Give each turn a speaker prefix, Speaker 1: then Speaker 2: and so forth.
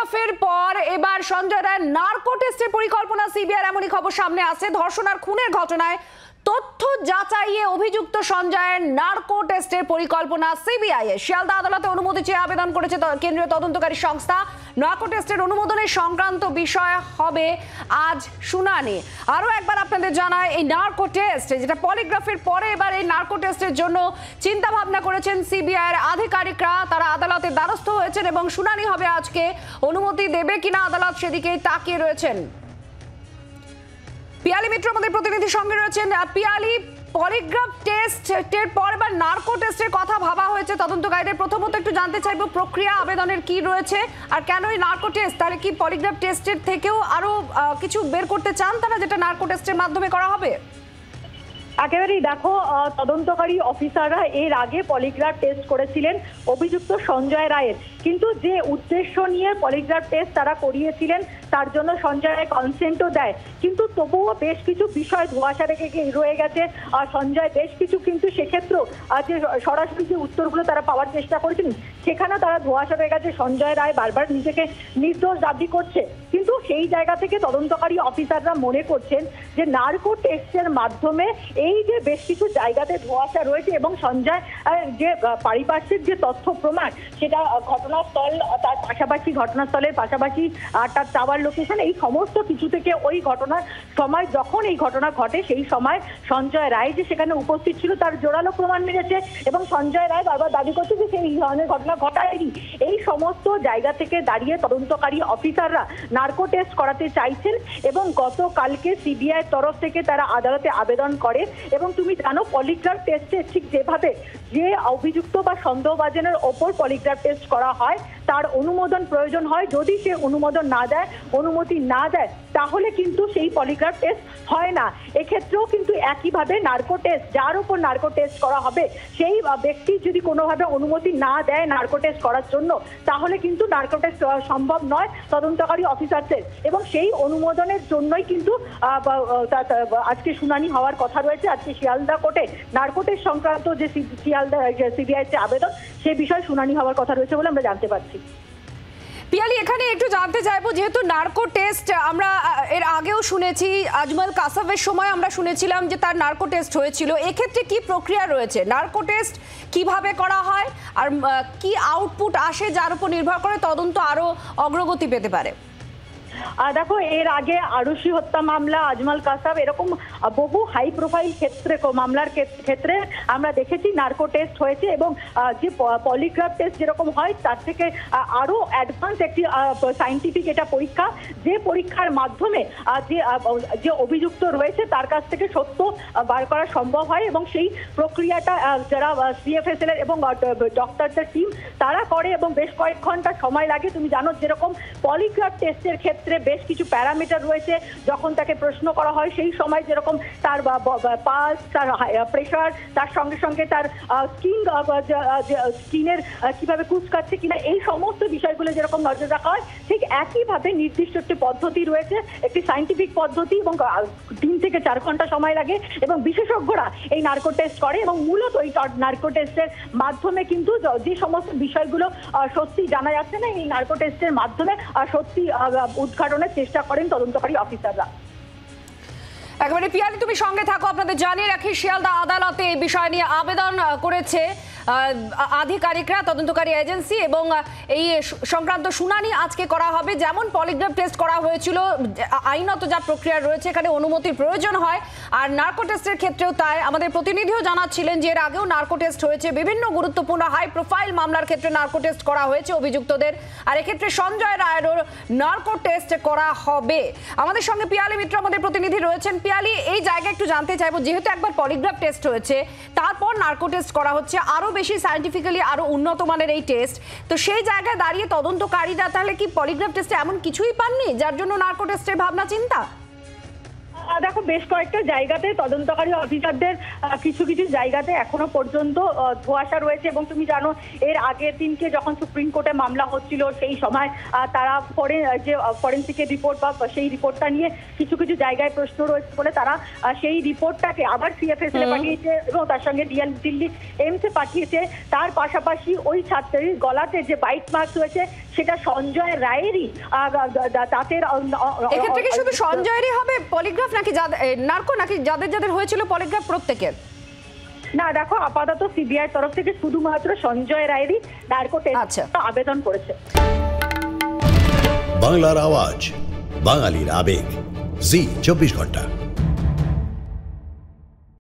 Speaker 1: পলিগ্রাফের পর এবার সঞ্জয় রায়ের নার্কো টেস্টের পরিকল্পনা সিবিআইয়ের এমনই খবর সামনে আসে। ধর্ষণ আর খুনের ঘটনায় তথ্য যাচাইয়ে অভিযুক্ত সঞ্জয়ের নার্কো টেস্টের পরিকল্পনা সিবিআই এর। শিয়ালদা আদালতে অনুমতি চেয়ে আবেদন করেছে কেন্দ্রীয় তদন্তকারী সংস্থা। নার্কো টেস্টের অনুমোদনের সংক্রান্ত বিষয় হবে আজ শুনানি। আরো একবার আপনাদের জানায়, এই নার্কো টেস্ট যেটা পলিগ্রাফের পরে এবার এই নার্কো টেস্টের জন্য চিন্তা ভাবনা করেছেন সিবিআই এর আধিকারিকরা। তারা আদালতের দ্বারস্থ হয়েছেন এবং শুনানি হবে আজকে। অনুমতি দেবে কিনা আদালত সেদিকেই তাকিয়ে রয়েছেন। পিয়ালি মিত্র আমাদের প্রতিনিধির সঙ্গে রয়েছেন। পিয়ালি, পলিগ্রাফ টেস্টের পর এবার নার্কো টেস্টের কথা ভাবা হয়েছে তদন্তকারীদের। প্রথমত একটু জানতে চাইবো প্রক্রিয়া আবেদনের কি রয়েছে আর কেন এই নার্কো টেস্ট? তাহলে কি পলিগ্রাফ টেস্টের থেকেও আরো কিছু বের করতে চান তারা, যেটা নার্কো টেস্টের মাধ্যমে করা হবে?
Speaker 2: একেবারেই দেখো, তদন্তকারী অফিসাররা এর আগে পলিগ্রাফ টেস্ট করেছিলেন অভিযুক্ত সঞ্জয় রায়ের, কিন্তু যে উদ্দেশ্য নিয়ে পলিগ্রাফ টেস্ট তারা করিয়েছিলেন তার জন্য সঞ্জয় রায় কনসেন্টও দেয়, কিন্তু তবুও বেশ কিছু বিষয় ধোঁয়াশা রেখে রয়ে গেছে। সঞ্জয় বেশ কিছু কিন্তু সেক্ষেত্রেও যে সরাসরি যে উত্তরগুলো তারা পাওয়ার চেষ্টা করেছিলেন সেখানে তারা ধোঁয়াশা রয়ে গেছে। সঞ্জয় রায় বারবার নিজেকে নির্দোষ দাবি করছে, কিন্তু সেই জায়গা থেকে তদন্তকারী অফিসাররা মনে করছেন যে নার্কো টেস্টের মাধ্যমে এই যে বেশ কিছু জায়গাতে ধোঁয়াশা রয়েছে এবং সঞ্জয় যে পারিপার্শ্বিক যে তথ্য প্রমাণ সেটা ঘটনাস্থল, তার পাশাপাশি ঘটনাস্থলের পাশাপাশি তার টাওয়ার লোকেশন, এই সমস্ত কিছু থেকে ওই ঘটনার সময় যখন এই ঘটনা ঘটে সেই সময় সঞ্জয় রায় যে সেখানে উপস্থিত ছিল তার জোরালো প্রমাণ মিলেছে এবং সঞ্জয় রায় বারবার দাবি করছে যে সেই ধরনের ঘটনা ঘটায়নি। এই সমস্ত জায়গা থেকে দাঁড়িয়ে তদন্তকারী অফিসাররা নার্কো টেস্ট করাতে চাইছেন এবং গতকালকে সিবিআই তরফ থেকে তারা আদালতে আবেদন করে। এবং তুমি জানো, পলিগ্রাফ টেস্টে ঠিক যেভাবে যে অভিযুক্ত বা সন্দেহভাজনের ওপর পলিগ্রাফ টেস্ট করা হয় তার অনুমোদন প্রয়োজন হয়। যদি সে অনুমোদন না দেয়, অনুমতি না দেয়, তাহলে কিন্তু সেই পলিগ্রাফ টেস্ট হয় না। এক্ষেত্রেও কিন্তু একইভাবে নার্কো টেস্ট, যার উপর নার্কো টেস্ট করা হবে সেই ব্যক্তি যদি কোনোভাবে অনুমতি না দেয় নার্কো টেস্ট করার জন্য, তাহলে কিন্তু নার্কো টেস্ট সম্ভব নয় তদন্তকারী অফিসারদের। এবং সেই অনুমোদনের জন্যই কিন্তু আজকে শুনানি হওয়ার কথা রয়েছে। আজকে শিয়ালদা কোর্টে নার্কো টেস্ট সংক্রান্ত যে শিয়ালদা সিবিআই যে আবেদন সে বিষয়ে শুনানি হওয়ার কথা রয়েছে বলে আমরা জানতে পারছি।
Speaker 1: পিয়ালি, এখানে একটু জানতে চাইবো, যেহেতু নার্কো টেস্ট আমরা এর আগেও শুনেছি, আজমল কাসাবের সময় আমরা শুনেছিলাম যে তার নার্কো টেস্ট হয়েছিল, এক্ষেত্রে কি প্রক্রিয়া রয়েছে? নার্কো টেস্ট কিভাবে করা হয় আর কি আউটপুট আসে যার উপর নির্ভর করে তদন্ত আরো অগ্রগতি পেতে পারে?
Speaker 2: দেখো, এর আগে আরুষি হত্যা মামলা, আজমল কাসাব, এরকম বহু হাই প্রোফাইল মামলার ক্ষেত্রে আমরা দেখেছি নার্কো টেস্ট হয়েছে এবং যে পলিগ্রাফ টেস্ট যেরকম হয় তার থেকে আরো অ্যাডভান্স একটি সায়েন্টিফিক এটা পরীক্ষা, যে পরীক্ষার মাধ্যমে যে অভিযুক্ত রয়েছে তার কাছ থেকে সত্য বার করা সম্ভব হয় এবং সেই প্রক্রিয়াটা যারা সিএফএসএল এর এবং ডক্টরদের টিম তারা করে এবং বেশ কয়েক ঘন্টা সময় লাগে। তুমি জানো, যেরকম পলিগ্রাফ টেস্টের ক্ষেত্রে বেশ কিছু প্যারামিটার রয়েছে, যখন তাকে প্রশ্ন করা হয় সেই সময় যেরকম তার পালস, তার প্রেশার, তার সঙ্গে সঙ্গে তার স্কিনের কিভাবে কুচকাচ্ছে কিনা, এই সমস্ত বিষয়গুলো যেরকম নজর রাখা হয় ঠিক একইভাবে নির্দিষ্ট একটি পদ্ধতি রয়েছে, একটি সায়েন্টিফিক পদ্ধতি, এবং 3 থেকে 4 ঘন্টা সময় লাগে এবং বিশেষজ্ঞরা এই নার্কো টেস্ট করে এবং মূলত এই নার্কো টেস্টের মাধ্যমে কিন্তু যে সমস্ত বিষয়গুলো সত্যি জানা যাচ্ছে না, এই নার্কো টেস্টের মাধ্যমে সত্যি উদ্ঘাটনের চেষ্টা করেন তদন্তকারী অফিসাররা।
Speaker 1: একেবারে পিয়ালি, তুমি সঙ্গে থাকো। আপনাদের জানিয়ে রাখি, শিয়ালদা আদালতে এই বিষয় নিয়ে আবেদন করেছে আধিকারিকরা, তদন্তকারী এজেন্সি, এবং এই সংক্রান্ত শুনানি আজকে করা হবে। যেমন পলিগ্রাফ টেস্ট করা হয়েছিল, আইনত যা প্রক্রিয়া রয়েছে এখানে অনুমতির প্রয়োজন হয়, আর নার্কো টেস্টের ক্ষেত্রেও তাই। আমাদের প্রতিনিধিও জানাচ্ছিলেন যে এর আগেও নার্কো টেস্ট হয়েছে, বিভিন্ন গুরুত্বপূর্ণ হাই প্রোফাইল মামলার ক্ষেত্রে নার্কো টেস্ট করা হয়েছে অভিযুক্তদের, আর এক্ষেত্রে সঞ্জয় রায়েরও নার্কো টেস্ট করা হবে। আমাদের সঙ্গে পিয়ালি মিত্র আমাদের প্রতিনিধি রয়েছেন। পিয়ালি, এই জায়গায় একটু জানতে চাইবো, যেহেতু একবার পলিগ্রাফ টেস্ট হয়েছে তারপর নার্কো টেস্ট করা হচ্ছে, আরো বেশি সায়েন্টিফিক্যালি আরো উন্নত মানের এই টেস্ট, তো সেই জায়গায় দাঁড়িয়ে তদন্তকারীরা তাহলে কি পলিগ্রাফ টেস্টে এমন কিছুই পাননি যার জন্য নার্কো টেস্টের ভাবনা চিন্তা?
Speaker 2: দেখো, বেশ কয়েকটা জায়গাতে তদন্তকারী অফিসারদের কিছু কিছু জায়গাতে এখনো পর্যন্ত ধোঁয়াশা রয়েছে। এবং তুমি জানো, এর আগের দিনকে যখন সুপ্রিম কোর্টে মামলা হচ্ছিল সেই সময় তারা পরে যে ফরেন্সিকের রিপোর্ট বা সেই রিপোর্টটা নিয়ে কিছু কিছু জায়গায় প্রশ্ন রয়েছে বলে তারা সেই রিপোর্টটাকে আবার সিএফএসএল পাঠিয়েছে এবং তার সঙ্গে দিল্লি এইমসে পাঠিয়েছে। তার পাশাপাশি ওই ছাত্রীর গলাতে যে বাইট মার্কস রয়েছে সেটা সঞ্জয় রায়েরই দাঁতের।
Speaker 1: এক্ষেত্রে কি শুধু সঞ্জয়েরই হবে পলিগ্রাফ, নাকি নার্কো, নাকি যাদের যাদের হয়েছিল পলিগ্রাফ প্রত্যেকের?
Speaker 2: না দেখো, আপাতত সিবিআই তরফ থেকে শুধুমাত্র সঞ্জয় রায়েরই নার্কো টেস্ট আবেদন করেছে।
Speaker 3: বাংলার আওয়াজ, বাঙালির আবেগ, জি 24 ঘন্টা।